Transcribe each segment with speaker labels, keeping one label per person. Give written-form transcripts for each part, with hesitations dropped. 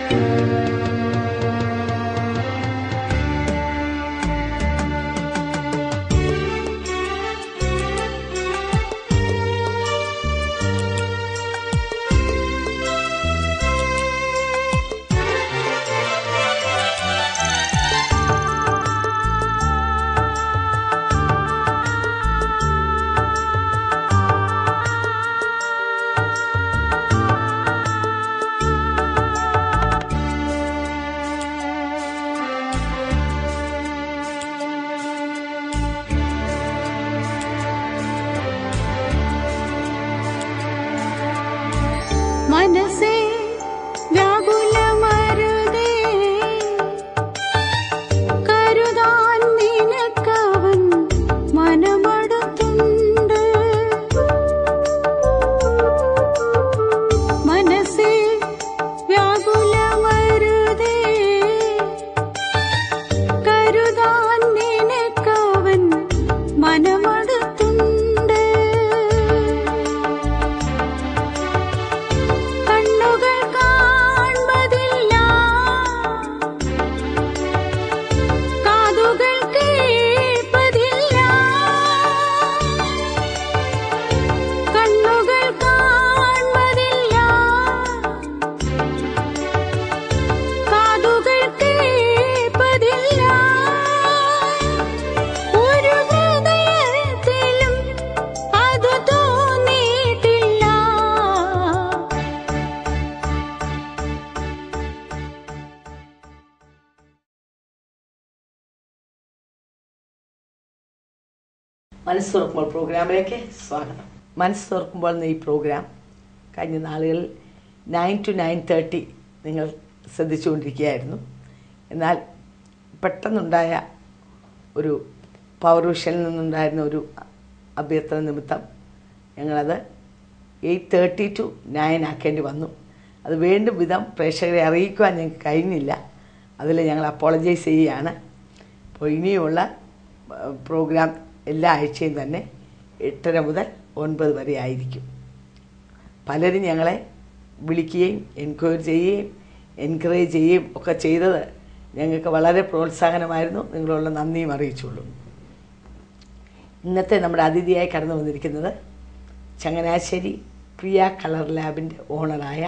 Speaker 1: മനസ്സേ വ്യാകുലമരുതേ, കരുതാൻ നിനക്കവൻ മനമടുത്തുണ്ട്. മനസ്സേ വ്യാകുലമരുതേ, കരുതാൻ നിനക്കവൻ മനമടുത്തുണ്ട്.
Speaker 2: മനസ്സ് തുറക്കുമ്പോൾ പ്രോഗ്രാമിലേക്ക് സ്വാഗതം. മനസ്സ് തുറക്കുമ്പോൾ എന്ന ഈ പ്രോഗ്രാം കഴിഞ്ഞ നാളുകളിൽ 9 to 9:30 നിങ്ങൾ ശ്രദ്ധിച്ചുകൊണ്ടിരിക്കുകയായിരുന്നു. എന്നാൽ പെട്ടെന്നുണ്ടായ ഒരു പൗർവിഷനിൽ നിന്നുണ്ടായിരുന്ന ഒരു അഭ്യർത്ഥന നിമിത്തം ഞങ്ങളത് 8:30 to 9 ആക്കേണ്ടി വന്നു. അത് വീണ്ടും വിധം പ്രേക്ഷകരെ അറിയിക്കുവാൻ ഞങ്ങൾക്ക് കഴിഞ്ഞില്ല. അതിൽ ഞങ്ങൾ അപ്പോളജൈസ് ചെയ്യുകയാണ്. അപ്പോൾ ഇനിയുള്ള പ്രോഗ്രാം എല്ലാ ആഴ്ചയും തന്നെ 8:30 മുതൽ 9 വരെ ആയിരിക്കും. പലരും ഞങ്ങളെ വിളിക്കുകയും എൻക്വയറി ചെയ്യുകയും എൻകറേജ് ചെയ്യുകയും ഒക്കെ ചെയ്തത് ഞങ്ങൾക്ക് വളരെ പ്രോത്സാഹനമായിരുന്നു. നിങ്ങളുള്ള നന്ദിയും അറിയിച്ചുള്ളൂ. ഇന്നത്തെ നമ്മുടെ അതിഥിയായി കടന്നു വന്നിരിക്കുന്നത് ചങ്ങനാശ്ശേരി പ്രിയ കളർ ലാബിൻ്റെ ഓണറായ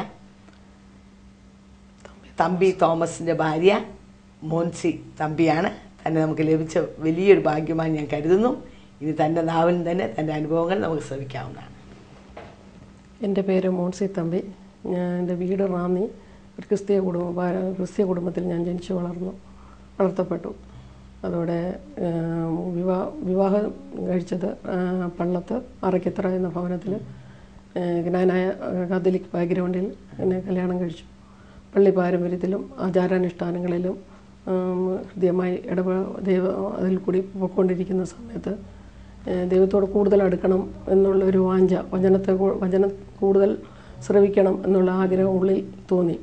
Speaker 2: തമ്പി തോമസിൻ്റെ ഭാര്യ മോൻസി തമ്പിയാണ്. തന്നെ നമുക്ക് ലഭിച്ച വലിയൊരു ഭാഗ്യമായി ഞാൻ കരുതുന്നു. ഇനി തൻ്റെ നാവിൽ തന്നെ തൻ്റെ അനുഭവങ്ങൾ നമുക്ക് ശ്രമിക്കാവുന്നതാണ്.
Speaker 3: എൻ്റെ പേര് മോൻസി തമ്പി. എൻ്റെ വീട് റാന്നി. ഒരു ക്രിസ്തീയ കുടുംബത്തിൽ ഞാൻ ജനിച്ചു വളർത്തപ്പെട്ടു. അതോടെ വിവാഹം കഴിച്ചത് പള്ളത്ത് അറയ്ക്കത്തറ എന്ന ഭവനത്തിൽ ജ്ഞാനായ കാത്തലിക് ബാക്ക്ഗ്രൗണ്ടിൽ എന്നെ കല്യാണം കഴിച്ചു. പള്ളി പാരമ്പര്യത്തിലും ആചാരാനുഷ്ഠാനങ്ങളിലും ഹൃദ്യമായി അതിൽ കൂടി പോയിക്കൊണ്ടിരിക്കുന്ന സമയത്ത് ദൈവത്തോട് കൂടുതൽ അടുക്കണം എന്നുള്ളൊരു വാഞ്ച, വചനം കൂടുതൽ ശ്രവിക്കണം എന്നുള്ള ആഗ്രഹം ഉള്ളിൽ തോന്നി.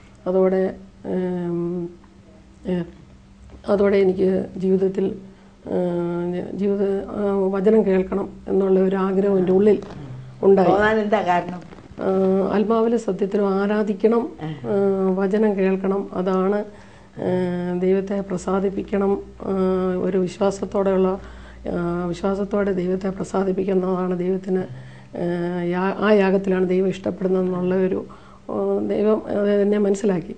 Speaker 3: അതോടെ എനിക്ക് ജീവിതത്തിൽ വചനം കേൾക്കണം എന്നുള്ള ഒരു ആഗ്രഹം എൻ്റെ ഉള്ളിൽ ഉണ്ടായി. ആത്മാവിലെ സത്യത്തിലും ആരാധിക്കണം, വചനം കേൾക്കണം, അതാണ് ദൈവത്തെ പ്രസാദിപ്പിക്കണം. ഒരു വിശ്വാസത്തോടെ ദൈവത്തെ പ്രസാദിപ്പിക്കുന്നതാണ് ദൈവത്തിന്, ആ യാഗത്തിലാണ് ദൈവം ഇഷ്ടപ്പെടുന്നതെന്നുള്ള ഒരു ദൈവം എന്നെ മനസ്സിലാക്കി.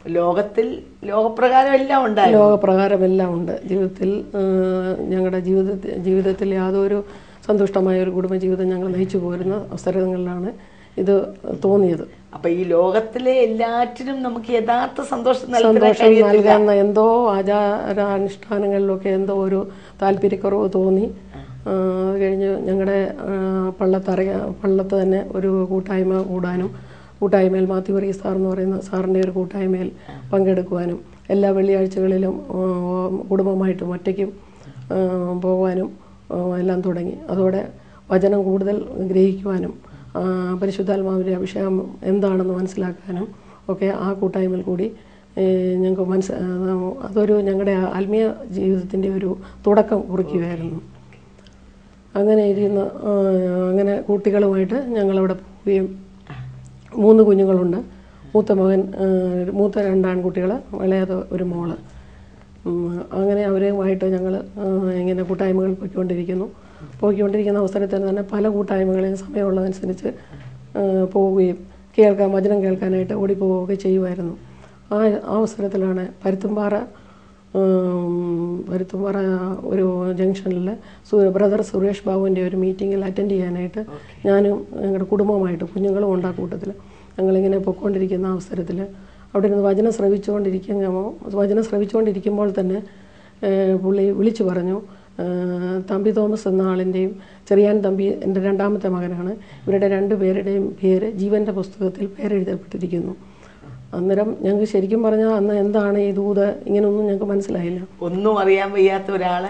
Speaker 3: ലോകപ്രകാരമെല്ലാം ഉണ്ട് ജീവിതത്തിൽ. ഞങ്ങളുടെ ജീവിതത്തിൽ യാതൊരു സന്തുഷ്ടമായ ഒരു കുടുംബജീവിതം ഞങ്ങൾ നയിച്ചു പോരുന്ന അവസരങ്ങളിലാണ് ഇത് തോന്നിയത്.
Speaker 2: അപ്പൊ ഈ ലോകത്തിലെ എല്ലാറ്റിനും നമുക്ക് യഥാർത്ഥ സന്തോഷം
Speaker 3: നൽകാവുന്ന എന്തോ ആചാരാനുഷ്ഠാനങ്ങളിലൊക്കെ എന്തോ ഒരു താല്പര്യക്കുറവ് തോന്നി. അത് കഴിഞ്ഞ് ഞങ്ങളുടെ പള്ളത്ത് തന്നെ ഒരു കൂട്ടായ്മ കൂടാനും, കൂട്ടായ്മയിൽ മാത്യു വർഗീസ് സാർ എന്ന് പറയുന്ന സാറിൻ്റെ ഒരു കൂട്ടായ്മയിൽ പങ്കെടുക്കുവാനും, എല്ലാ വെള്ളിയാഴ്ചകളിലും കുടുംബമായിട്ടും ഒറ്റയ്ക്കും പോകുവാനും എല്ലാം തുടങ്ങി. അതോടെ വചനം കൂടുതൽ ഗ്രഹിക്കുവാനും പരിശുദ്ധാത്മാവിൻ്റെ അഭിഷേകം എന്താണെന്ന് മനസ്സിലാക്കാനും ഒക്കെ ആ കൂട്ടായ്മയിൽ കൂടി ഞങ്ങൾക്ക് അതൊരു ഞങ്ങളുടെ ആത്മീയ ജീവിതത്തിൻ്റെ ഒരു തുടക്കം കുറിക്കുകയായിരുന്നു. അങ്ങനെ കുട്ടികളുമായിട്ട് ഞങ്ങളവിടെ പോവുകയും 3 കുഞ്ഞുങ്ങളുണ്ട്. മൂത്ത മകൻ, മൂത്ത 2 ആൺകുട്ടികൾ, ഇളയത് ഒരു മോള്. അങ്ങനെ അവരുമായിട്ട് ഞങ്ങൾ ഇങ്ങനെ കൂട്ടായ്മകൾ പോയിക്കൊണ്ടിരിക്കുന്ന അവസരത്തിൽ തന്നെ പല കൂട്ടായ്മകളെയും സമയമുള്ളതനുസരിച്ച് പോവുകയും വചനം കേൾക്കാനായിട്ട് ഓടിപ്പോവുകയൊക്കെ ചെയ്യുമായിരുന്നു. ആ അവസരത്തിലാണ് പരുത്തുംപാറ ഒരു ജംഗ്ഷനിൽ ബ്രദർ സുരേഷ് ബാബുവിൻ്റെ ഒരു മീറ്റിങ്ങിൽ അറ്റൻഡ് ചെയ്യാനായിട്ട് ഞാനും ഞങ്ങളുടെ കുടുംബമായിട്ട് കുഞ്ഞുങ്ങളും ഉണ്ട്. ആ കൂട്ടത്തിൽ ഞങ്ങളിങ്ങനെ പൊയ്ക്കൊണ്ടിരിക്കുന്ന അവസരത്തിൽ അവിടെ ഇരുന്ന് വചനം ശ്രവിച്ചുകൊണ്ടിരിക്കുമ്പോൾ തന്നെ പുള്ളി വിളിച്ചു പറഞ്ഞു, തമ്പി തോമസ് എന്ന ആളിൻ്റെയും ചെറിയാൻ തമ്പി എൻ്റെ 2ാമത്തെ മകനാണ്, ഇവരുടെ 2 പേരുടെയും പേര് ജീവൻ്റെ പുസ്തകത്തിൽ പേരെഴുതപ്പെട്ടിരിക്കുന്നു. അന്നേരം ഞങ്ങൾക്ക് ശരിക്കും പറഞ്ഞാൽ അന്ന് എന്താണ് ഈ ദൂത് ഇങ്ങനെയൊന്നും ഞങ്ങൾക്ക് മനസ്സിലായില്ല.
Speaker 2: ഒന്നും അറിയാൻ വയ്യാത്ത ഒരാള്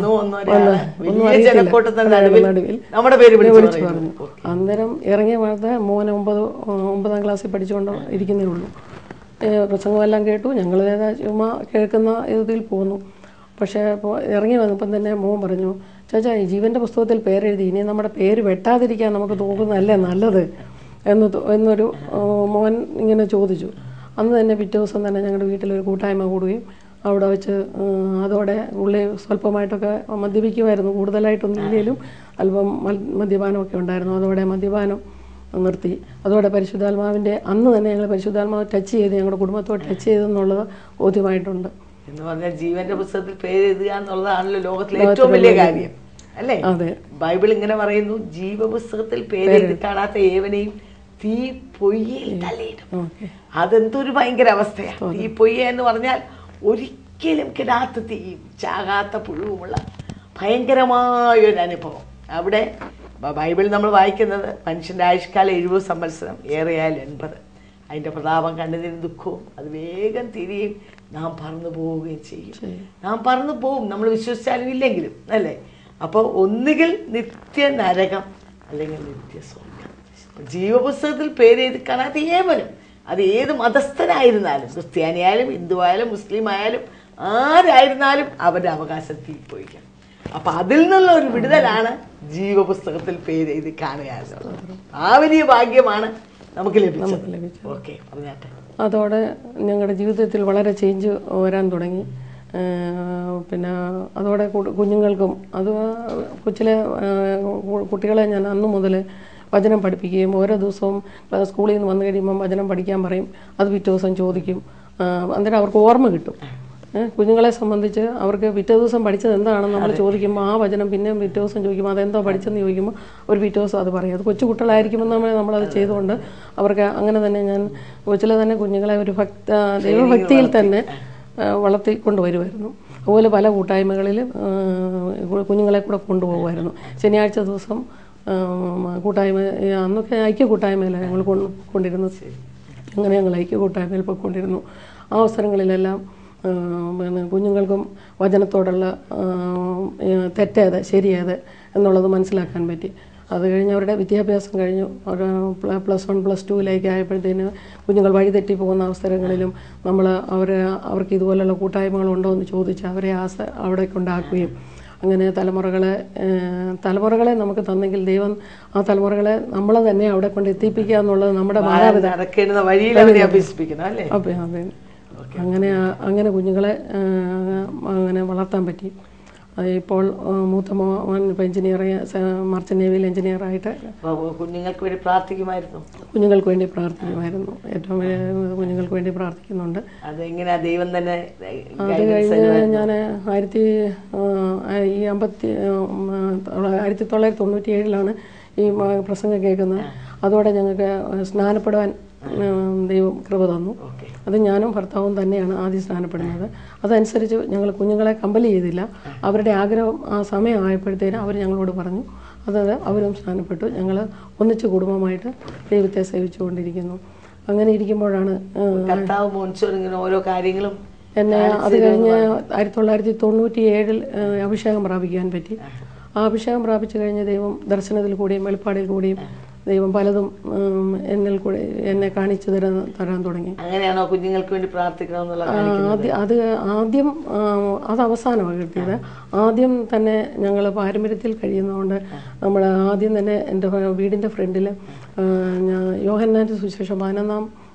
Speaker 3: വിളിച്ചു പറഞ്ഞു. അന്നേരം ഇറങ്ങിയ വാർത്ത മോൻ 9ാം ക്ലാസ്സിൽ പഠിച്ചുകൊണ്ട് ഇരിക്കുന്നേ ഉള്ളൂ. പ്രസംഗമെല്ലാം കേട്ടു, ഞങ്ങൾ ചുമ്മാ കേൾക്കുന്ന ഇതിൽ പോന്നു. പക്ഷേ ഇറങ്ങി വന്നപ്പം തന്നെ മോൻ പറഞ്ഞു, ചാച്ചാ ഈ ജീവൻ്റെ പുസ്തകത്തിൽ പേരെഴുതി, ഇനി നമ്മുടെ പേര് വെട്ടാതിരിക്കാൻ നമുക്ക് തോന്നുന്നതല്ലേ നല്ലത് എന്നൊരു മോൻ ഇങ്ങനെ ചോദിച്ചു. അന്ന് തന്നെ പിറ്റേ ദിവസം തന്നെ ഞങ്ങളുടെ വീട്ടിലൊരു കൂട്ടായ്മ കൂടുകയും അവിടെ വെച്ച് അതോടെ ഉള്ളി സ്വല്പമായിട്ടൊക്കെ മദ്യപിക്കുമായിരുന്നു, കൂടുതലായിട്ടൊന്നും ഇല്ലെങ്കിലും അല്പം മദ്യപാനമൊക്കെ ഉണ്ടായിരുന്നു. അതോടെ മദ്യപാനം നിർത്തി. അതോടെ പരിശുദ്ധാത്മാവിൻ്റെ അന്ന് തന്നെ ഞങ്ങൾ പരിശുദ്ധാത്മാവ് ടച്ച് ചെയ്ത് ഞങ്ങളുടെ കുടുംബത്തോട് ടച്ച് ചെയ്തെന്നുള്ളത് ബോധ്യമായിട്ടുണ്ട്.
Speaker 2: എന്ന് പറഞ്ഞാൽ ജീവന്റെ പുസ്തകത്തിൽ പേരെഴുതുക എന്നുള്ളതാണല്ലോ ലോകത്തിലെ ഏറ്റവും വലിയ കാര്യം, അല്ലേ?
Speaker 3: അതെ.
Speaker 2: ബൈബിൾ ഇങ്ങനെ പറയുന്നു, ജീവപുസ്തകത്തിൽ പേരെഴുതി കാണാത്ത ഏവനെയും തീ പൊയ്യിൽ തള്ളിയിടും. അതെന്തൊരു ഭയങ്കര അവസ്ഥയാണ്. തീ പൊയ്യ എന്ന് പറഞ്ഞാൽ ഒരിക്കലും കിടാത്ത തീയും ചാകാത്ത പുഴുവുമുള്ള ഭയങ്കരമായൊരു അനുഭവം. അവിടെ ബൈബിൾ നമ്മൾ വായിക്കുന്നത് മനുഷ്യൻ്റെ ആയുഷ്കാലം 70 സംവത്സരം, ഏറെയാൽ 80. അതിൻ്റെ പ്രതാപം കണ്ടതിന് ദുഃഖവും അത് വേഗം തിരിയും, നാം പറന്നു പോവുകയും ചെയ്യും. നാം പറന്നു പോവും, നമ്മൾ വിശ്വസിച്ചാലും ഇല്ലെങ്കിലും, അല്ലേ? അപ്പോൾ ഒന്നുകിൽ നിത്യ നരകം അല്ലെങ്കിൽ നിത്യസ്വർഗം. ജീവപുസ്തകത്തിൽ പേരെഴുതി കാണാത്ത ഏവനും, അത് ഏത് മതസ്ഥനായിരുന്നാലും, ക്രിസ്ത്യാനിയായാലും ഹിന്ദുവായാലും മുസ്ലിം ആയാലും ആരായിരുന്നാലും അവരുടെ അവകാശം തീപ്പോയിക്കണം. അപ്പം അതിൽ നിന്നുള്ള ഒരു വിടുതലാണ് ജീവപുസ്തകത്തിൽ പേരെഴുതി കാണുക എന്നുള്ളത്. ആ വലിയ ഭാഗ്യമാണ് നമുക്ക് ലഭിച്ചത്. ഓക്കെ, പറഞ്ഞാട്ടെ.
Speaker 3: അതോടെ ഞങ്ങളുടെ ജീവിതത്തിൽ വളരെ ചേഞ്ച് വരാൻ തുടങ്ങി. പിന്നെ അതോടെ കുഞ്ഞുങ്ങൾക്കും അത് കൊച്ചിലെ കുട്ടികളെ ഞാൻ അന്നു മുതൽ വചനം പഠിപ്പിക്കുകയും ഓരോ ദിവസവും സ്കൂളിൽ നിന്ന് വന്നു കഴിയുമ്പം വചനം പഠിക്കാൻ പറയും. അത് പിറ്റേ ദിവസം ചോദിക്കും. അന്നേരം അവർക്ക് ഓർമ്മ കിട്ടും. കുഞ്ഞുങ്ങളെ സംബന്ധിച്ച് അവർക്ക് പിറ്റേ ദിവസം പഠിച്ചത് എന്താണെന്ന് നമ്മൾ ചോദിക്കുമ്പോൾ ആ വചനം പിന്നെ പിറ്റേ ദിവസം ചോദിക്കുമ്പോൾ അതെന്തോ പഠിച്ചെന്ന് ചോദിക്കുമ്പോൾ ഒരു പിറ്റേ ദിവസം അത് പറയും. അത് കൊച്ചു കുട്ടികളായിരിക്കുമ്പോൾ നമ്മളത് ചെയ്തുകൊണ്ട് അവർക്ക് അങ്ങനെ തന്നെ ഞാൻ കൊച്ചിലെ തന്നെ കുഞ്ഞുങ്ങളെ ഒരു ദൈവഭക്തിയിൽ തന്നെ വളർത്തിക്കൊണ്ടുവരുമായിരുന്നു. അതുപോലെ പല കൂട്ടായ്മകളിൽ കുഞ്ഞുങ്ങളെ കൂടെ കൊണ്ടുപോകുമായിരുന്നു. ശനിയാഴ്ച ദിവസം കൂട്ടായ്മ, അന്നൊക്കെ ഐക്യ കൂട്ടായ്മയിലാണ് ഞങ്ങൾ കൊണ്ടിരുന്നത്. അങ്ങനെ ഞങ്ങൾ ഐക്യ കൂട്ടായ്മയിൽ പോയിക്കൊണ്ടിരുന്നു. ആ അവസരങ്ങളിലെല്ലാം കുഞ്ഞുങ്ങൾക്കും വചനത്തോടുള്ള തെറ്റേത് ശരിയേത് എന്നുള്ളത് മനസ്സിലാക്കാൻ പറ്റി. അത് കഴിഞ്ഞ് അവരുടെ വിദ്യാഭ്യാസം കഴിഞ്ഞു. ഒരു +1 +2 ആയപ്പോഴത്തേന് കുഞ്ഞുങ്ങൾ വഴിതെറ്റി പോകുന്ന അവസരങ്ങളിലും അവർക്ക് ഇതുപോലുള്ള കൂട്ടായ്മകളുണ്ടോ എന്ന് ചോദിച്ച് അവരെ അവിടെ കൊണ്ടാക്കുകയും അങ്ങനെ തലമുറകളെ നമുക്ക് തന്നെങ്കിൽ ദൈവം ആ തലമുറകളെ നമ്മൾ തന്നെ അവിടെ കൊണ്ട് എത്തിപ്പിക്കുക എന്നുള്ളത് നമ്മുടെ അതെ. അങ്ങനെ കുഞ്ഞുങ്ങളെ അങ്ങനെ വളർത്താൻ പറ്റി. ഇപ്പോൾ മൂത്ത മോൻ ഇപ്പോൾ മർച്ചന്റ് നേവിയിൽ എഞ്ചിനീയറായിട്ട്
Speaker 2: കുഞ്ഞുങ്ങൾക്ക് വേണ്ടി പ്രാർത്ഥിക്കുമായിരുന്നു.
Speaker 3: ഏറ്റവും വലിയ കുഞ്ഞുങ്ങൾക്ക് വേണ്ടി പ്രാർത്ഥിക്കുന്നുണ്ട്.
Speaker 2: അതെങ്ങനെയാ ദൈവം തന്നെ?
Speaker 3: അത് കഴിഞ്ഞ് ഞാൻ 1997 ഈ പ്രസംഗം കേൾക്കുന്നത്. അതോടെ ഞങ്ങൾക്ക് സ്നാനപ്പെടുവാൻ ദൈവം കൃപ തന്നു. അത് ഞാനും ഭർത്താവും തന്നെയാണ് ആദ്യം സ്നാനപ്പെടുന്നത്. അതനുസരിച്ച് ഞങ്ങൾ കുഞ്ഞുങ്ങളെ കമ്പൽ ചെയ്തില്ല. അവരുടെ ആഗ്രഹം ആ സമയമായപ്പോഴത്തേനും അവർ ഞങ്ങളോട് പറഞ്ഞു. അതായത് അവരും സ്നാനപ്പെട്ടു. ഞങ്ങൾ ഒന്നിച്ച് കുടുംബമായിട്ട് ദൈവത്തെ സേവിച്ചുകൊണ്ടിരിക്കുന്നു. അങ്ങനെ ഇരിക്കുമ്പോഴാണ്
Speaker 2: ഓരോ കാര്യങ്ങളും
Speaker 3: എന്നെ അത് കഴിഞ്ഞ് 1997 അഭിഷേകം പ്രാപിക്കാൻ പറ്റി. ആ അഭിഷേകം പ്രാപിച്ചു കഴിഞ്ഞ് ദൈവം ദർശനത്തിൽ കൂടിയും വെളിപ്പാടിൽ കൂടിയും ദൈവം പലതും എന്നെ കാണിച്ചു തരാൻ തുടങ്ങി.
Speaker 2: അങ്ങനെയാണോ കുഞ്ഞുങ്ങൾക്ക് വേണ്ടി പ്രാർത്ഥിക്കണമെന്നുള്ള?
Speaker 3: അത് അവസാനമാണ് കിട്ടിയത്. ആദ്യം തന്നെ ഞങ്ങൾ പാരമ്പര്യത്തിൽ കഴിയുന്നതുകൊണ്ട് നമ്മൾ ആദ്യം തന്നെ എൻ്റെ വീടിൻ്റെ ഫ്രണ്ടിൽ യോഹന്നാൻ്റെ സുവിശേഷം 11-ാം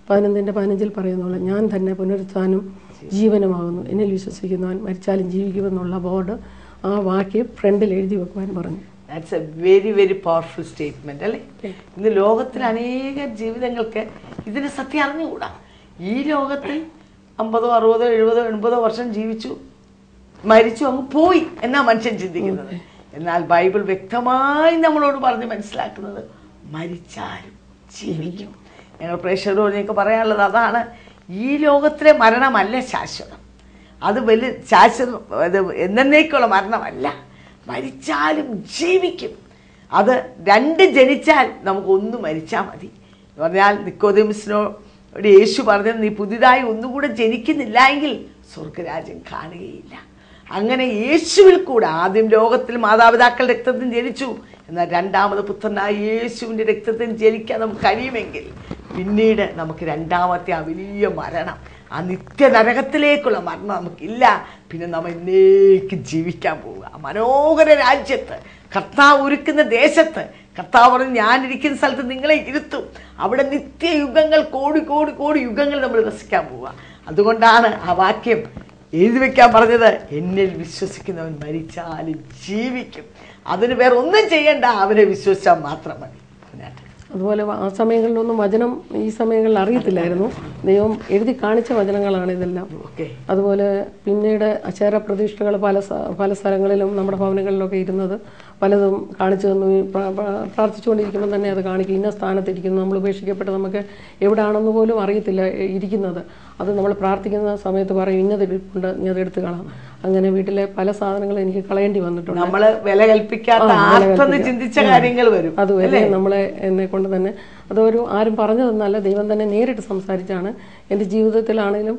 Speaker 3: 15:15 പറയുന്നുള്ള ഞാൻ തന്നെ പുനരുത്ഥാനം ജീവനുമാകുന്നു, എന്നിൽ വിശ്വസിക്കുന്നവൻ മരിച്ചാലും ജീവിക്കുമെന്നുള്ള ബോർഡ് ആ വാക്യം ഫ്രണ്ടിൽ എഴുതി വെക്കുവാൻ പറഞ്ഞു.
Speaker 2: That's a very very powerful statement അല്ലേ? ഇന്ന് ലോകത്തിൽ അനേക ജീവിതങ്ങൾക്ക് ഇതിന് സത്യം അറിഞ്ഞുകൂടാ. ഈ ലോകത്തിൽ 50, 60, 70, 80 വർഷം ജീവിച്ചു, മരിച്ചു, അങ്ങ് പോയി എന്നാ മനുഷ്യൻ ചിന്തിക്കുന്നത്. എന്നാൽ ബൈബിൾ വ്യക്തമായി നമ്മളോട് പറഞ്ഞ് മനസ്സിലാക്കുന്നത് മരിച്ചാലും ജീവിക്കും. ഞങ്ങൾ പ്രേക്ഷകരോടൊക്കെ പറയാനുള്ളത് അതാണ്. ഈ ലോകത്തിലെ മരണമല്ല ശാശ്വതം, അത് വലിയ ശാശ്വതം, അത് എന്നേക്കുള്ള മരണമല്ല. മരിച്ചാലും ജീവിക്കും. അത് രണ്ട് ജനിച്ചാൽ നമുക്ക് ഒന്ന് മരിച്ചാൽ മതി എന്ന് പറഞ്ഞാൽ, നിക്കോദെമസിനോട് യേശു പറഞ്ഞത്, നീ പുതിയതായി ഒന്നുകൂടെ ജനിക്കുന്നില്ല എങ്കിൽ സ്വർഗരാജ്യം കാണുകയില്ല. അങ്ങനെ യേശുവിൽ കൂടെ ആദ്യം ലോകത്തിൽ മാതാപിതാക്കളുടെ രക്തത്തിൽ ജനിച്ചു, എന്നാൽ രണ്ടാമത് പുത്രനായ യേശുവിൻ്റെ രക്തത്തിൽ ജനിക്കാൻ നമുക്ക് കഴിയുമെങ്കിൽ പിന്നീട് നമുക്ക് രണ്ടാമത്തെ ആ വലിയ മരണം, ആ നിത്യനരകത്തിലേക്കുള്ള മരണം നമുക്കില്ല. പിന്നെ നമ്മൾ എന്നേക്കും ജീവിക്കാൻ പോവുക മനോഹര രാജ്യത്ത്, കർത്താവ് ഒരുക്കുന്ന ദേശത്ത്. കർത്താവ് പറഞ്ഞ്, ഞാനിരിക്കുന്ന സ്ഥലത്ത് നിങ്ങളെ ഇരുത്തും, അവിടെ നിത്യയുഗങ്ങൾ, കോടി കോടി കോടി യുഗങ്ങൾ നമ്മൾ വസിക്കാൻ പോവുക. അതുകൊണ്ടാണ് ആ വാക്യം എഴുതി വെക്കാൻ പറഞ്ഞത്, എന്നിൽ വിശ്വസിക്കുന്നവൻ മരിച്ചാലും ജീവിക്കും. അതിന് വേറെ ഒന്നും ചെയ്യണ്ട, അവനെ വിശ്വസിച്ചാൽ മാത്രം മതി.
Speaker 3: അതുപോലെ ആ സമയങ്ങളിലൊന്നും വചനം ഈ സമയങ്ങളിൽ അറിയത്തില്ലായിരുന്നു. ദൈവം എഴുതി കാണിച്ച വചനങ്ങളാണ് ഇതെല്ലാം. അതുപോലെ പിന്നീട് അക്ഷര പ്രതിഷ്ഠകൾ പല സ്ഥലങ്ങളിലും നമ്മുടെ ഭവനങ്ങളിലൊക്കെ ഇരുന്നത് പലതും കാണിച്ചു തന്നു. പ്രാർത്ഥിച്ചുകൊണ്ടിരിക്കുമ്പോൾ തന്നെ അത് കാണിക്കും, ഇന്ന സ്ഥാനത്തിരിക്കുന്നു, നമ്മൾ ഉപേക്ഷിക്കപ്പെട്ട് നമുക്ക് എവിടെയാണെന്ന് പോലും അറിയത്തില്ല ഇരിക്കുന്നത്. അത് നമ്മൾ പ്രാർത്ഥിക്കുന്ന സമയത്ത് പറയും, ഇന്നതിരിപ്പുണ്ട്, നീ അത് എടുത്ത് കളാം. അങ്ങനെ വീട്ടിലെ പല സാധനങ്ങളും എനിക്ക് കളയേണ്ടി വന്നിട്ടുണ്ട്.
Speaker 2: നമ്മള് വില കൽപ്പിക്കാത്ത ചിന്തിച്ച കാര്യങ്ങൾ വരും.
Speaker 3: അതുവരെ നമ്മളെ എന്നെ കൊണ്ട് തന്നെ അതൊരു ആരും പറഞ്ഞതെന്നല്ല, ദൈവം തന്നെ നേരിട്ട് സംസാരിച്ചാണ്. എൻ്റെ ജീവിതത്തിലാണെങ്കിലും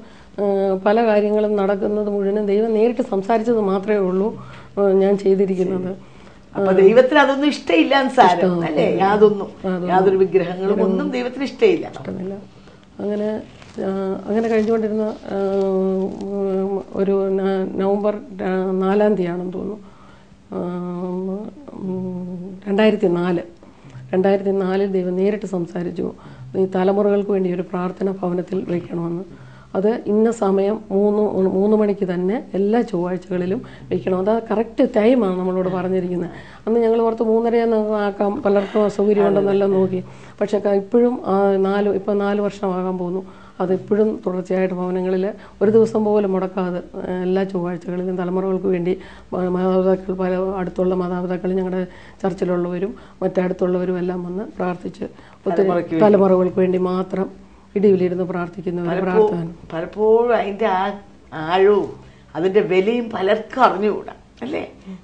Speaker 3: പല കാര്യങ്ങളും നടക്കുന്നത് മുഴുവനും ദൈവം നേരിട്ട് സംസാരിച്ചത് മാത്രമേ ഉള്ളൂ ഞാൻ ചെയ്തിരിക്കുന്നത്.
Speaker 2: അപ്പൊ ദൈവത്തിന് അതൊന്നും ഇഷ്ടമില്ല അല്ലേ? യാതൊരു വിഗ്രഹങ്ങളും ഒന്നും ദൈവത്തിന് ഇഷ്ടമില്ല.
Speaker 3: അങ്ങനെ കഴിഞ്ഞുകൊണ്ടിരുന്ന ഒരു നവംബർ 4-ാം തീയതിയാണെന്ന് തോന്നുന്നു, 2004 ദൈവം നേരിട്ട് സംസാരിച്ചു, ഈ തലമുറകൾക്ക് വേണ്ടി ഒരു പ്രാർത്ഥന ഭവനത്തിൽ വയ്ക്കണമെന്ന്. അത് ഇന്ന സമയം 3 മണിക്ക് തന്നെ എല്ലാ ചൊവ്വാഴ്ചകളിലും വയ്ക്കണം. അത് കറക്റ്റ് ടൈമാണ് നമ്മളോട് പറഞ്ഞിരിക്കുന്നത്. അന്ന് ഞങ്ങൾ ഓർത്ത് 3:30 ആക്കാം, പലർക്കും അസൗകര്യമുണ്ടെന്നെല്ലാം നോക്കി. പക്ഷേ ഇപ്പോഴും 4 വർഷമാകാൻ പോകുന്നു. അതിപ്പോഴും തുടർച്ചയായിട്ട് ഭവനങ്ങളിൽ ഒരു ദിവസം പോലും മുടക്കാതെ എല്ലാ ചൊവ്വാഴ്ചകളിലും തലമുറകൾക്ക് വേണ്ടി മാതാപിതാക്കൾ, പല അടുത്തുള്ള മാതാപിതാക്കൾ, ഞങ്ങളുടെ ചർച്ചിലുള്ളവരും മറ്റടുത്തുള്ളവരും എല്ലാം വന്ന് പ്രാർത്ഥിച്ച് ഒത്തിരി തലമുറകൾക്ക് വേണ്ടി മാത്രം ഇടിവിലിരുന്ന് പ്രാർത്ഥിക്കുന്നവർ പ്രാർത്ഥന.
Speaker 2: പലപ്പോഴും അതിൻ്റെ ആഴവും അതിൻ്റെ വിലയും പലർക്കും അറിഞ്ഞുകൂടാ അല്ലേ?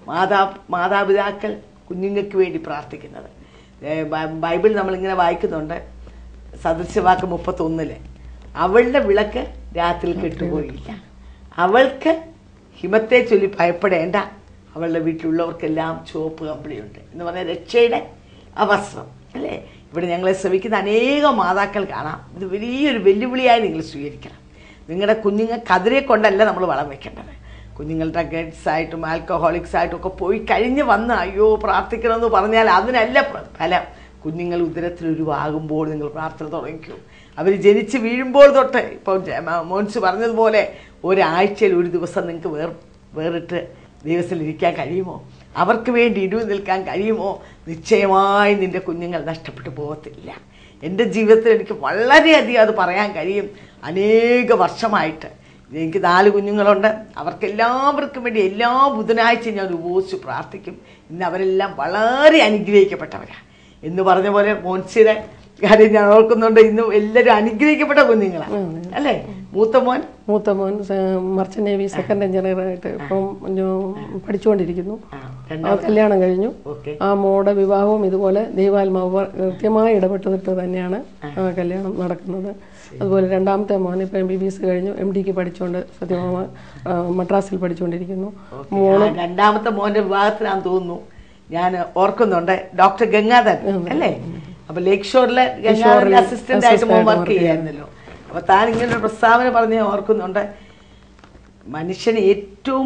Speaker 2: മാതാപിതാക്കൾ കുഞ്ഞുങ്ങൾക്ക് വേണ്ടി പ്രാർത്ഥിക്കുന്നത്. ബൈബിൾ നമ്മളിങ്ങനെ വായിക്കുന്നുണ്ട്, സദൃശവാക്യം 31, അവളുടെ വിളക്ക് രാത്രി കെട്ടുപോയില്ല, അവൾക്ക് ഹിമത്തെ ചൊല്ലി ഭയപ്പെടേണ്ട, അവളുടെ വീട്ടിലുള്ളവർക്കെല്ലാം ചുവപ്പ് കമ്പിളിയുണ്ട് എന്ന് പറഞ്ഞാൽ രക്ഷയുടെ അവസ്ത്രം അല്ലേ? ഇവിടെ ഞങ്ങളെ ശ്രമിക്കുന്ന അനേകം മാതാക്കൾ കാണാം. ഇത് വലിയൊരു വെല്ലുവിളിയായി നിങ്ങൾ സ്വീകരിക്കണം. നിങ്ങളുടെ കുഞ്ഞുങ്ങൾക്ക് അതിരെ കൊണ്ടല്ല നമ്മൾ വളം വെക്കേണ്ടത്. കുഞ്ഞുങ്ങൾ ഡ്രഗ്സ് ആയിട്ടും ആൽക്കഹോളിക്സ് ആയിട്ടും ഒക്കെ പോയി കഴിഞ്ഞ് വന്ന് അയ്യോ പ്രാർത്ഥിക്കണമെന്ന് പറഞ്ഞാൽ അതിനല്ല ഫലം. കുഞ്ഞുങ്ങൾ ഉദരത്തിലൊരുവാകുമ്പോൾ നിങ്ങൾ പ്രാർത്ഥന തുടങ്ങിക്കൂ. അവർ ജനിച്ച് വീഴുമ്പോൾ തൊട്ട്, ഇപ്പോൾ മോൻസ് പറഞ്ഞതുപോലെ ഒരാഴ്ചയിൽ ഒരു ദിവസം നിങ്ങൾക്ക് വേറിട്ട് ദിവസത്തിലിരിക്കാൻ കഴിയുമോ? അവർക്ക് വേണ്ടി ഇടിവ് നിൽക്കാൻ കഴിയുമോ? നിശ്ചയമായി നിൻ്റെ കുഞ്ഞുങ്ങൾ നഷ്ടപ്പെട്ടു പോകത്തില്ല. എൻ്റെ ജീവിതത്തിൽ എനിക്ക് വളരെയധികം അത് പറയാൻ കഴിയും. അനേക വർഷമായിട്ട് എനിക്ക് 4 കുഞ്ഞുങ്ങളുണ്ട്. അവർക്കെല്ലാവർക്കും വേണ്ടി എല്ലാ ബുധനാഴ്ചയും ഞാൻ ഉപവസിച്ച് പ്രാർത്ഥിക്കും. ഇന്ന് അവരെല്ലാം വളരെ അനുഗ്രഹിക്കപ്പെട്ടവരാണ്. എന്ന് പറഞ്ഞ പോലെ മോൻസിയുടെ കാര്യം ഞാൻ ഓർക്കുന്നുണ്ട്. ഇന്ന് എല്ലാവരും അനുഗ്രഹിക്കപ്പെട്ട കുഞ്ഞുങ്ങളാണ് അല്ലേ? മൂത്ത മോൻ
Speaker 3: മർച്ചന്റ് നേവി സെക്കൻഡ് എഞ്ചിനീയറായിട്ട് ഇപ്പം പഠിച്ചുകൊണ്ടിരിക്കുന്നു. കല്യാണം കഴിഞ്ഞു. ആ മോടെ വിവാഹവും ഇതുപോലെ ദൈവാത്മാവ് കൃത്യമായി ഇടപെട്ടിട്ട് തന്നെയാണ് ആ കല്യാണം നടക്കുന്നത്. അതുപോലെ രണ്ടാമത്തെ മോൻ ഇപ്പം MBBS കഴിഞ്ഞു, MDക്ക് പഠിച്ചുകൊണ്ട് സത്യഭാമ മദ്രാസിൽ പഠിച്ചുകൊണ്ടിരിക്കുന്നു.
Speaker 2: രണ്ടാമത്തെ മോന്റെ വിവാഹത്തിനാന്ന് തോന്നുന്നു ഞാൻ ഓർക്കുന്നുണ്ട്. ഡോക്ടർ ഗംഗാധരൻ അല്ലേ? അപ്പൊ ലേക്ക് ഷോറിലെ ഗംഗാധരൻ അസിസ്റ്റന്റ് ആയിട്ട് മോൻ വർക്ക് ചെയ്യായിരുന്നല്ലോ. അപ്പൊ താൻ ഇങ്ങനൊരു പ്രസ്താവന പറഞ്ഞ് ഓർക്കുന്നുണ്ട്, മനുഷ്യന് ഏറ്റവും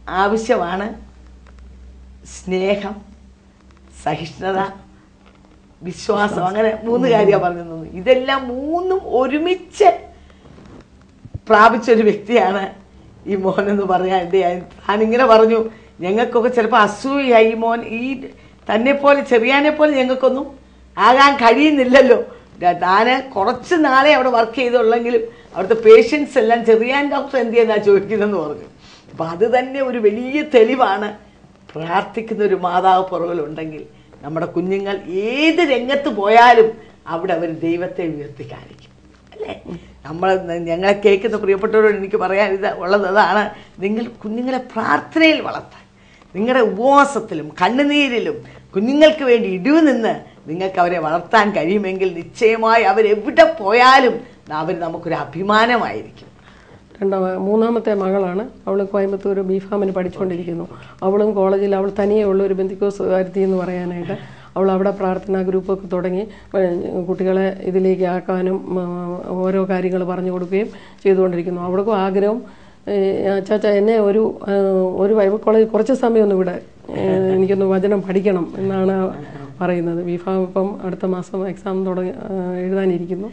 Speaker 2: ആവശ്യമാണ് സ്നേഹം, സഹിഷ്ണുത, വിശ്വാസം, അങ്ങനെ 3 കാര്യമാണ് പറഞ്ഞു. ഇതെല്ലാം 3ഉം ഒരുമിച്ച് പ്രാപിച്ചൊരു വ്യക്തിയാണ് ഈ മോൻ എന്ന് പറയാൻ ഇടയായി. താനിങ്ങനെ പറഞ്ഞു, ഞങ്ങൾക്കൊക്കെ ചിലപ്പോൾ അസൂയായി, ഈ മോൻ ഈ തന്നെ പോലെ ചെറിയാനെ പോലെ ഞങ്ങൾക്കൊന്നും ആകാൻ കഴിയുന്നില്ലല്ലോ. താന് കുറച്ച് നാളെ അവിടെ വർക്ക് ചെയ്തുള്ളെങ്കിലും അവിടുത്തെ പേഷ്യൻസ് എല്ലാം ചെറിയാൻ ഡോക്ടർ എന്ത് ചെയ്യുന്ന ചോദിക്കുന്നതെന്ന് പറഞ്ഞു. അപ്പം അത് തന്നെ ഒരു വലിയ തെളിവാണ്. പ്രാർത്ഥിക്കുന്ന ഒരു മാതാവ് പുറകിലുണ്ടെങ്കിൽ നമ്മുടെ കുഞ്ഞുങ്ങൾ ഏത് രംഗത്ത് പോയാലും അവിടെ അവർ ദൈവത്തെ ഉയർത്തി കാണിക്കും, അല്ലേ? ഞങ്ങളെ കേൾക്കുന്ന പ്രിയപ്പെട്ടവരോട് എനിക്ക് പറയാൻ അതാണ്, നിങ്ങൾ കുഞ്ഞുങ്ങളെ പ്രാർത്ഥനയിൽ വളർത്താൻ, നിങ്ങളുടെ ഉപവാസത്തിലും കണ്ണുനീരിലും കുഞ്ഞുങ്ങൾക്ക് വേണ്ടി ഇടിവ് നിന്ന് നിങ്ങൾക്ക് അവരെ വളർത്താൻ കഴിയുമെങ്കിൽ നിശ്ചയമായി അവരെവിടെ പോയാലും അവർ നമുക്കൊരു അഭിമാനമായിരിക്കും.
Speaker 3: മൂന്നാമത്തെ മകളാണ്. അവൾ കോയമ്പത്തൂർ ബിഫാമിന് പഠിച്ചുകൊണ്ടിരിക്കുന്നു. അവളും കോളേജിൽ അവൾ തനിയെ ഉള്ള ഒരു ബന്ധുക്കോസ് വരുത്തി എന്ന് പറയാനായിട്ട് അവൾ അവിടെ പ്രാർത്ഥനാ ഗ്രൂപ്പൊക്കെ തുടങ്ങി കുട്ടികളെ ഇതിലേക്ക് ആക്കാനും ഓരോ കാര്യങ്ങൾ പറഞ്ഞു കൊടുക്കുകയും ചെയ്തുകൊണ്ടിരിക്കുന്നു. അവിടേക്കും ആഗ്രഹം, ചാച്ചാ എന്നെ ഒരു ബൈബിൾ കോളേജ് കുറച്ച് സമയം ഒന്ന് ഇവിടെ എനിക്കൊന്ന് വചനം പഠിക്കണം എന്നാണ് പറയുന്നത്. ബിഫാം ഇപ്പം അടുത്ത മാസം എക്സാം എഴുതാനിരിക്കുന്നു.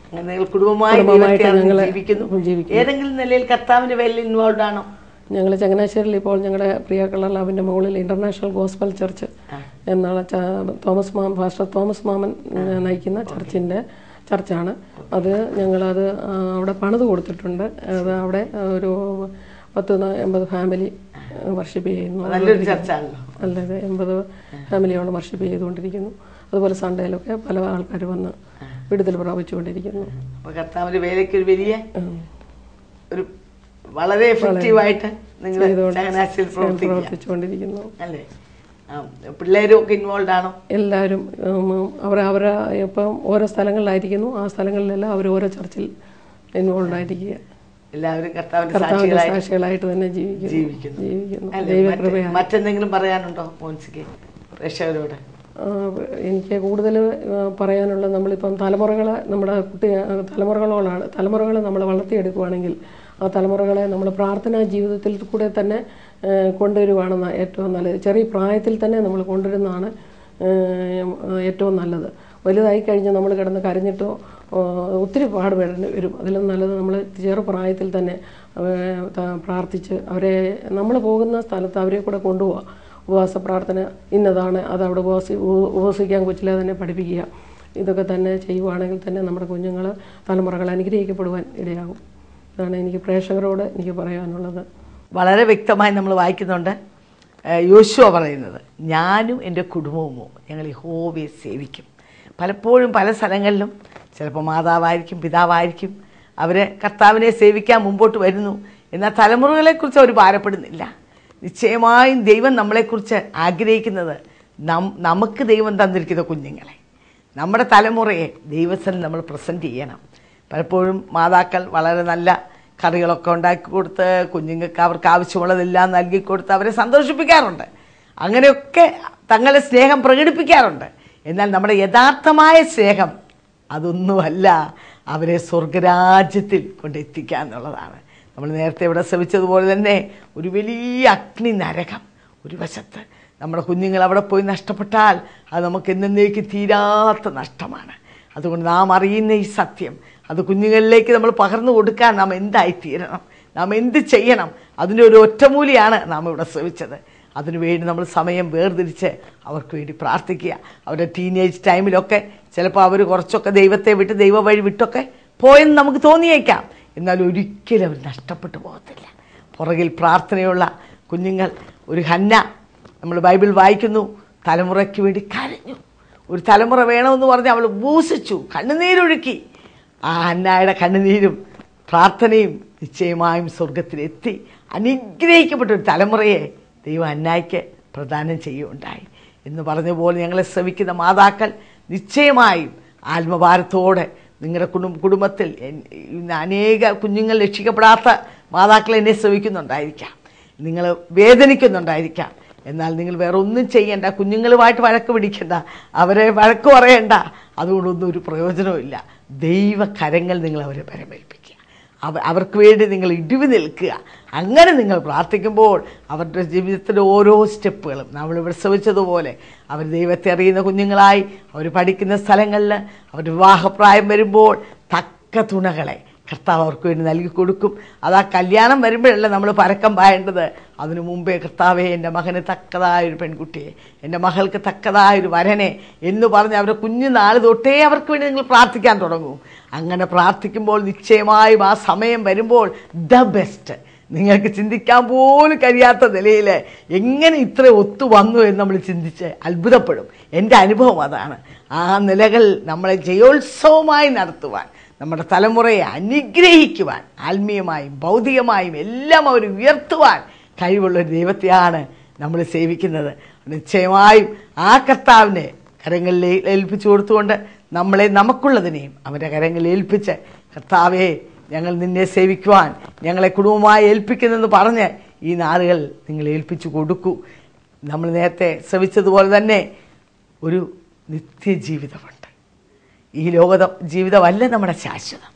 Speaker 2: ഏതെങ്കിലും നിലയിൽ കർത്താവിന്റെ വേലയിൽ ഇൻവോൾവ് ആണോ?
Speaker 3: ഞങ്ങൾ ചങ്ങനാശ്ശേരിയിൽ ഇപ്പോൾ ഞങ്ങളുടെ പ്രിയ കളർലാവിൻ്റെ മുകളിൽ ഇന്റർനാഷണൽ ഗോസ്പൽ ചർച്ച് എന്നുള്ള ഫാസ്റ്റർ തോമസ് മാമൻ നയിക്കുന്ന ചർച്ചാണ് അത്. ഞങ്ങളത് അവിടെ പണിത് കൊടുത്തിട്ടുണ്ട്. അത് അവിടെ ഒരു 80 ഫാമിലി വർഷിപ്പ് ചെയ്യുന്നു.
Speaker 2: നല്ലൊരു ചർച്ചാണല്ലോ.
Speaker 3: നല്ലത് 80 ഫാമിലിയോളം വർഷിപ്പ് ചെയ്തുകൊണ്ടിരിക്കുന്നു. അതുപോലെ സൺഡേയിലൊക്കെ പല ആൾക്കാർ വന്ന് വിടുതൽ പ്രാപിച്ചുകൊണ്ടിരിക്കുന്നു.
Speaker 2: കർത്താവിന്റെ വേലയ്ക്ക് ഒരു വലിയ ഒരു വളരെ എഫക്റ്റീവായിട്ട് നിങ്ങൾ
Speaker 3: പ്രവർത്തിച്ചുകൊണ്ടിരിക്കുന്നു,
Speaker 2: അല്ലേ? പിള്ളേരും ഒക്കെ ഇൻവോൾവ് ആണോ?
Speaker 3: എല്ലാവരും അവരെ ഇപ്പം ഓരോ സ്ഥലങ്ങളിലായിരിക്കുന്നു. ആ സ്ഥലങ്ങളിലെല്ലാം അവർ ഓരോ ചർച്ചിൽ ഇൻവോൾവ് ആയിരിക്കുക.
Speaker 2: എല്ലാവരും
Speaker 3: കർത്താവിന്റെ സാക്ഷികളായിട്ട് തന്നെ ജീവിക്കുന്നു. ദൈവകൃപയാണ്.
Speaker 2: മറ്റെന്തെങ്കിലും പറയാനുണ്ടോ മോൻസിക്ക് പ്രേക്ഷകരോട്?
Speaker 3: എനിക്ക് കൂടുതൽ പറയാനുള്ളത്, നമ്മളിപ്പം നമ്മുടെ തലമുറകളെ നമ്മൾ വളർത്തിയെടുക്കുകയാണെങ്കിൽ ആ തലമുറകളെ നമ്മൾ പ്രാർത്ഥനാ ജീവിതത്തിൽ കൂടെ തന്നെ കൊണ്ടുവരുവാണ് ഏറ്റവും നല്ലത്. ചെറിയ പ്രായത്തിൽ തന്നെ നമ്മൾ കൊണ്ടുവരുന്നതാണ് ഏറ്റവും നല്ലത്. വലുതായി കഴിഞ്ഞ് നമ്മൾ കിടന്ന് കരഞ്ഞിട്ടോ ഒത്തിരി പാടുപെടേണ്ടി വരും. അതിലും നല്ലത് നമ്മൾ ചെറുപ്രായത്തിൽ തന്നെ പ്രാർത്ഥിച്ച് അവരെ നമ്മൾ പോകുന്ന സ്ഥലത്ത് അവരെ കൂടെ കൊണ്ടുപോവുക. ഉപവാസ പ്രാർത്ഥന ഇന്നതാണ്, അത് അവിടെ ഉപവസിക്കാൻ കൊച്ചിലെ തന്നെ പഠിപ്പിക്കുക. ഇതൊക്കെ തന്നെ ചെയ്യുവാണെങ്കിൽ തന്നെ നമ്മുടെ തലമുറകൾ അനുഗ്രഹിക്കപ്പെടുവാൻ ഇടയാകും. ഇതാണ് എനിക്ക് പ്രേക്ഷകരോട് എനിക്ക് പറയാനുള്ളത്.
Speaker 2: വളരെ വ്യക്തമായി നമ്മൾ വായിക്കുന്നുണ്ട്. യോശുവ പറയുന്നത്, ഞാനും എൻ്റെ കുടുംബവുമോ ഞങ്ങൾ യഹോവയെ സേവിക്കും. പലപ്പോഴും പല സ്ഥലങ്ങളിലും ചിലപ്പോൾ മാതാവായിരിക്കും, പിതാവായിരിക്കും, അവരെ കർത്താവിനെ സേവിക്കാൻ മുമ്പോട്ട് വരുന്നു. എന്നാൽ തലമുറകളെക്കുറിച്ച് അവർ ഭാരപ്പെടുന്നില്ല. നിശ്ചയമായും ദൈവം നമ്മളെക്കുറിച്ച് ആഗ്രഹിക്കുന്നത് നമുക്ക് ദൈവം തന്നിരിക്കുന്ന കുഞ്ഞുങ്ങളെ, നമ്മുടെ തലമുറയെ ദൈവസ്ഥനിൽ നമ്മൾ പ്രസൻറ്റ് ചെയ്യണം. പലപ്പോഴും മാതാക്കൾ വളരെ നല്ല കറികളൊക്കെ ഉണ്ടാക്കി കൊടുത്ത് കുഞ്ഞുങ്ങൾക്ക് അവർക്ക് ആവശ്യമുള്ളതെല്ലാം നൽകിക്കൊടുത്ത് അവരെ സന്തോഷിപ്പിക്കാറുണ്ട്. അങ്ങനെയൊക്കെ തങ്ങളുടെ സ്നേഹം പ്രകടിപ്പിക്കാറുണ്ട്. എന്നാൽ നമ്മുടെ യഥാർത്ഥമായ സ്നേഹം അതൊന്നുമല്ല, അവരെ സ്വർഗരാജ്യത്തിൽ കൊണ്ടെത്തിക്കുക എന്നുള്ളതാണ്. നമ്മൾ നേരത്തെ ഇവിടെ ശ്രമിച്ചതുപോലെ തന്നെ ഒരു വലിയ അഗ്നി നരകം ഒരു വശത്ത്. നമ്മുടെ കുഞ്ഞുങ്ങൾ അവിടെ പോയി നഷ്ടപ്പെട്ടാൽ അത് നമുക്ക് എന്നേക്ക് തീരാത്ത നഷ്ടമാണ്. അതുകൊണ്ട് നാം അറിയുന്ന ഈ സത്യം അത് കുഞ്ഞുങ്ങളിലേക്ക് നമ്മൾ പകർന്നു കൊടുക്കാൻ നാം എന്തായിത്തീരണം, നാം എന്ത് ചെയ്യണം, അതിൻ്റെ ഒരു ഒറ്റമൂലിയാണ് നാം ഇവിടെ ശ്രമിച്ചത്. അതിനുവേണ്ടി നമ്മൾ സമയം വേർതിരിച്ച് അവർക്ക് വേണ്ടി പ്രാർത്ഥിക്കുക. അവരുടെ ടീനേജ് ടൈമിലൊക്കെ ചിലപ്പോൾ അവർ കുറച്ചൊക്കെ ദൈവത്തെ വിട്ട് ദൈവ വഴി വിട്ടൊക്കെ പോയെന്ന് നമുക്ക് തോന്നിയേക്കാം. എന്നാൽ ഒരിക്കലും അവർ നഷ്ടപ്പെട്ടു പോകത്തില്ല. പുറകിൽ പ്രാർത്ഥനയുള്ള കുഞ്ഞുങ്ങൾ. ഒരു ഹന്ന നമ്മൾ ബൈബിൾ വായിക്കുന്നു, തലമുറയ്ക്ക് വേണ്ടി കരഞ്ഞു. ഒരു തലമുറ വേണമെന്ന് പറഞ്ഞ് അവൾ ഉപവസിച്ചു, കണ്ണുനീരൊഴുക്കി. ആ ഹന്നായുടെ കണ്ണുനീരും പ്രാർത്ഥനയും നിശ്ചയമായും സ്വർഗത്തിലെത്തി അനുഗ്രഹിക്കപ്പെട്ട ഒരു തലമുറയെ ദൈവം ഹന്നായ്ക്ക് പ്രദാനം ചെയ്യുകയുണ്ടായി. എന്ന് പറഞ്ഞ പോലെ ഞങ്ങളെ ശ്രമിക്കുന്ന മാതാക്കൾ നിശ്ചയമായും ആത്മഭാരത്തോടെ നിങ്ങളുടെ കുടുംബത്തിൽ അനേക കുഞ്ഞുങ്ങൾ രക്ഷിക്കപ്പെടാത്ത മാതാക്കൾ എന്നെ ശ്രമിക്കുന്നുണ്ടായിരിക്കാം, നിങ്ങൾ വേദനിക്കുന്നുണ്ടായിരിക്കാം. എന്നാൽ നിങ്ങൾ വേറെ ഒന്നും ചെയ്യേണ്ട, കുഞ്ഞുങ്ങളുമായിട്ട് വഴക്ക് പിടിക്കണ്ട, അവരെ വഴക്ക് പറയണ്ട. അതുകൊണ്ടൊന്നും ഒരു പ്രയോജനവുമില്ല. ദൈവകരങ്ങൾ നിങ്ങൾ അവരെ പരമേൽപ്പിക്കുക. അവർക്ക് വേണ്ടി നിങ്ങൾ ഇടിവ് നിൽക്കുക. അങ്ങനെ നിങ്ങൾ പ്രാർത്ഥിക്കുമ്പോൾ അവരുടെ ജീവിതത്തിൻ്റെ ഓരോ സ്റ്റെപ്പുകളും നമ്മൾ പ്രസവിച്ചതുപോലെ അവർ ദൈവത്തെ അറിയുന്ന കുഞ്ഞുങ്ങളായി അവർ പഠിക്കുന്ന സ്ഥലങ്ങളിൽ അവർ വിവാഹപ്രായം വരുമ്പോൾ തക്ക തുണകളെ കർത്താവ് അവർക്ക് വേണ്ടി നൽകി കൊടുക്കും. അത് ആ കല്യാണം വരുമ്പോഴല്ല നമ്മൾ പരക്കം പായേണ്ടത്. അതിനു മുമ്പേ കർത്താവേ, എൻ്റെ മകന് തക്കതായൊരു പെൺകുട്ടിയെ, എൻ്റെ മകൾക്ക് തക്കതായൊരു വരനെ എന്ന് പറഞ്ഞ് അവരുടെ കുഞ്ഞുനാൾ തൊട്ടേ അവർക്ക് വേണ്ടി നിങ്ങൾ പ്രാർത്ഥിക്കാൻ തുടങ്ങും. അങ്ങനെ പ്രാർത്ഥിക്കുമ്പോൾ നിശ്ചയമായും ആ സമയം വരുമ്പോൾ ദ ബെസ്റ്റ്, നിങ്ങൾക്ക് ചിന്തിക്കാൻ പോലും കഴിയാത്ത നിലയിൽ എങ്ങനെ ഇത്ര ഒത്തു വന്നു എന്ന് നമ്മൾ ചിന്തിച്ച് അത്ഭുതപ്പെടും. എൻ്റെ അനുഭവം അതാണ്. ആ നിലകൾ നമ്മളെ ജയോത്സവമായി നടത്തുവാൻ, നമ്മുടെ തലമുറയെ അനുഗ്രഹിക്കുവാൻ, ആത്മീയമായും ഭൗതികമായും എല്ലാം അവർ ഉയർത്തുവാൻ കഴിവുള്ളൊരു ദൈവത്തെയാണ് നമ്മൾ സേവിക്കുന്നത്. നിശ്ചയമായും ആ കർത്താവിനെ കരങ്ങളിൽ ഏൽപ്പിച്ചു കൊടുത്തുകൊണ്ട് നമ്മളെ നമുക്കുള്ളതിനെയും അവരുടെ കരങ്ങളിൽ ഏൽപ്പിച്ച്, കർത്താവേ ഞങ്ങൾ നിന്നെ സേവിക്കുവാൻ ഞങ്ങളെ കുടുംബമായി ഏൽപ്പിക്കുന്നെന്ന് പറഞ്ഞ് ഈ നാളുകൾ നിങ്ങൾ ഏൽപ്പിച്ചു കൊടുക്കൂ. നമ്മൾ നേരത്തെ ശ്രമിച്ചതുപോലെ തന്നെ ഒരു നിത്യജീവിതമുണ്ട്. ഈ ജീവിതമല്ല നമ്മുടെ ശാശ്വതം.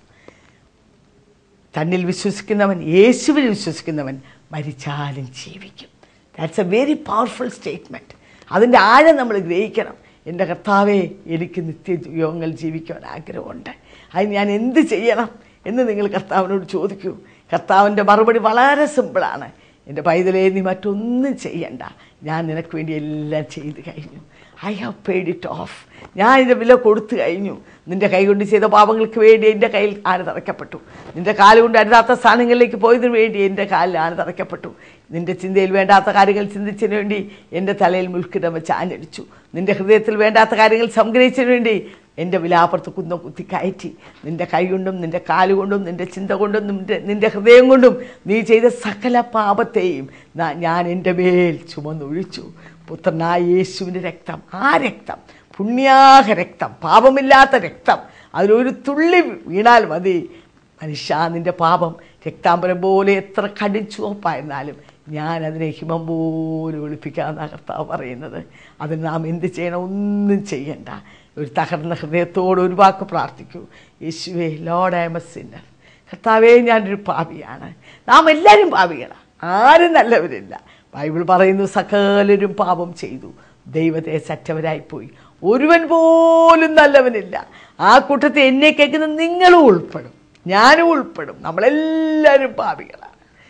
Speaker 2: തന്നിൽ വിശ്വസിക്കുന്നവൻ, യേശുവിൽ വിശ്വസിക്കുന്നവൻ മരിച്ചാലും ജീവിക്കും. That's a very powerful statement. അതിൻ്റെ ആഴം നമ്മൾ ഗ്രഹിക്കണം. എൻ്റെ കർത്താവേ, എനിക്ക് നിത്യയോഗങ്ങൾ ജീവിക്കാൻ ആഗ്രഹമുണ്ട്, അതിന് ഞാൻ എന്ത് ചെയ്യണം എന്ന് നിങ്ങൾ കർത്താവിനോട് ചോദിക്കൂ. കർത്താവിൻ്റെ മറുപടി വളരെ സിമ്പിളാണ്. എൻ്റെ പൈതലേ, നീ മറ്റൊന്നും ചെയ്യണ്ട, ഞാൻ നിനക്ക് വേണ്ടി എല്ലാം ചെയ്ത് കഴിഞ്ഞു. I have paid it off. ഞാൻ ഇതിൻ്റെ വില കൊടുത്തു കഴിഞ്ഞു. നിൻ്റെ കൈ കൊണ്ട് ചെയ്ത പാപങ്ങൾക്ക് വേണ്ടി എൻ്റെ കയ്യിൽ ആന തറയ്ക്കപ്പെട്ടു. നിൻ്റെ കാലുകൊണ്ട് അരുതാത്ത സ്ഥാനങ്ങളിലേക്ക് പോയതിനു വേണ്ടി എൻ്റെ കാലിൽ ആന തറയ്ക്കപ്പെട്ടു. നിൻ്റെ ചിന്തയിൽ വേണ്ടാത്ത കാര്യങ്ങൾ ചിന്തിച്ചതിന് വേണ്ടി എൻ്റെ തലയിൽ മുൾക്കിടം വെച്ച് ആഞ്ഞടിച്ചു. നിൻ്റെ ഹൃദയത്തിൽ വേണ്ടാത്ത കാര്യങ്ങൾ സംഗ്രഹിച്ചതിന് വേണ്ടി എൻ്റെ വിലാപ്പുറത്ത് കുന്നം കുത്തി കയറ്റി. നിൻ്റെ കൈ കൊണ്ടും നിൻ്റെ കാലുകൊണ്ടും നിൻ്റെ ചിന്ത കൊണ്ടും നിൻ്റെ ഹൃദയം കൊണ്ടും നീ ചെയ്ത സകല പാപത്തെയും ഞാൻ എൻ്റെ മേൽ ചുമന്നൊഴിച്ചു. പുത്രനായ യേശുവിൻ്റെ രക്തം, ആ രക്തം പുണ്യാഹ രക്തം, പാപമില്ലാത്ത രക്തം, അതിലൊരു തുള്ളി വീണാൽ മതി. മനുഷ്യ, നിൻ്റെ പാപം രക്താംബരം പോലെ എത്ര കടിച്ചുവപ്പായിരുന്നാലും ഞാൻ അതിനെ ഹിമം പോലും ഒളിപ്പിക്കാമെന്നാണ് കർത്താവ് പറയുന്നത്. അതിന് നാം എന്ത് ചെയ്യണം? ഒന്നും ചെയ്യണ്ട. ഒരു തകർന്ന ഹൃദയത്തോട് ഒരു വാക്ക് പ്രാർത്ഥിക്കൂ. യേശുവേ, Lord I am a sinner. കർത്താവേ, ഞാനൊരു പാപിയാണ്. നാം എല്ലാവരും പാപികളാണ്, ആരും നല്ലവരില്ല. ബൈബിൾ പറയുന്നു, സകലരും പാപം ചെയ്തു ദൈവത്തെ സറ്റവരായിപ്പോയി, ഒരുവൻ പോലും നല്ലവനില്ല. ആ കൂട്ടത്തിൽ എന്നെ കേൾക്കുന്ന നിങ്ങളും ഉൾപ്പെടും, ഞാനും ഉൾപ്പെടും. നമ്മളെല്ലാവരും പാപികളാണ്.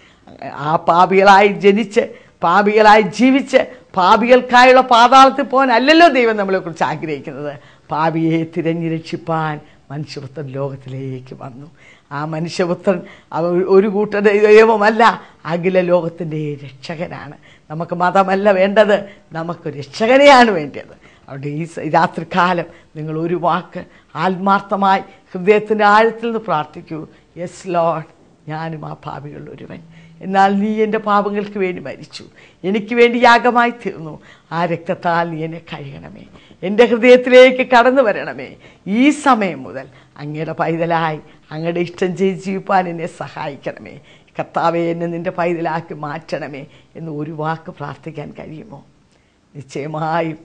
Speaker 2: ആ പാപികളായി ജനിച്ച് പാപികളായി ജീവിച്ച് പാപികൾക്കായുള്ള പാതാളത്തിൽ പോകാൻ അല്ലല്ലോ ദൈവം നമ്മളെക്കുറിച്ച് ആഗ്രഹിക്കുന്നത്. പാപിയെ തിരഞ്ഞു രക്ഷിപ്പാൻ മനുഷ്യപുത്രൻ ലോകത്തിലേക്ക് വന്നു. ആ മനുഷ്യപുത്രൻ ഒരു കൂട്ടരുടെ ദൈവമല്ല, അഖില ലോകത്തിൻ്റെ രക്ഷകനാണ്. നമുക്ക് മതമല്ല വേണ്ടത്, നമുക്ക് രക്ഷകനെയാണ് വേണ്ടത്. അവിടെ ഈ രാത്രികാലം നിങ്ങൾ ഒരു വാക്ക് ആത്മാർത്ഥമായി ഹൃദയത്തിൻ്റെ ആഴത്തിൽ നിന്ന് പ്രാർത്ഥിക്കൂ. യെസ് ലോർഡ്, ഞാനും ആ പാപികളിൽ ഒരുവൻ. എന്നാൽ നീ എൻ്റെ പാപങ്ങൾക്ക് വേണ്ടി മരിച്ചു, എനിക്ക് വേണ്ടി യാഗമായി തീർന്നു. ആ രക്തത്താൽ നീ എന്നെ കഴുകണമേ, എൻ്റെ ഹൃദയത്തിലേക്ക് കടന്നു വരണമേ. ഈ സമയം മുതൽ അങ്ങയുടെ പൈതലായി അങ്ങയുടെ ഇഷ്ടം ചെയ്ത് ജീവിപ്പാൻ എന്നെ സഹായിക്കണമേ. കർത്താവേ, എന്നെ നിൻ്റെ പൈതലാക്കി മാറ്റണമേ എന്ന് ഒരു വാക്ക് പ്രാർത്ഥിക്കാൻ കഴിയുമോ? നിശ്ചയമായും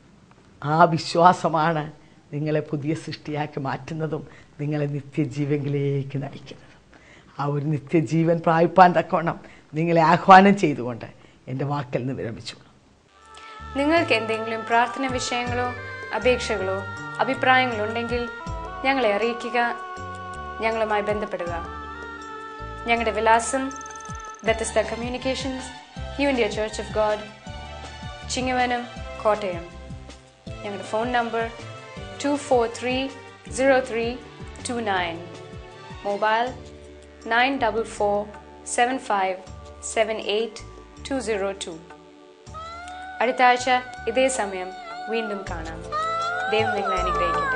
Speaker 2: ആ വിശ്വാസമാണ് നിങ്ങളെ പുതിയ സൃഷ്ടിയാക്കി മാറ്റുന്നതും നിങ്ങളെ നിത്യജീവനിലേക്ക് നയിക്കുന്നതും. ആ ഒരു നിത്യജീവൻ പ്രാപിപ്പാൻ തക്കവണ്ണം നിങ്ങളെ ആഹ്വാനം ചെയ്തുകൊണ്ട് എൻ്റെ വാക്കിൽ നിന്ന് വിരമിച്ചു.
Speaker 4: നിങ്ങൾക്ക് എന്തെങ്കിലും പ്രാർത്ഥന വിഷയങ്ങളോ അപേക്ഷകളോ അഭിപ്രായങ്ങളോ ഉണ്ടെങ്കിൽ ഞങ്ങളെ അറിയിക്കുക, ഞങ്ങളുമായി ബന്ധപ്പെടുക. ഞങ്ങളുടെ വിലാസം Bethesda communications, new India church of God, Chingavanam, Kottayam. ഞങ്ങളുടെ ഫോൺ നമ്പർ 2430329, മൊബൈൽ 9447578202. അടുത്ത ആഴ്ച ഇതേ സമയം വീണ്ടും കാണാം. ദൈവം നിങ്ങളെ അനുഗ്രഹിക്കട്ടെ.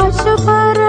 Speaker 1: ആശ പറ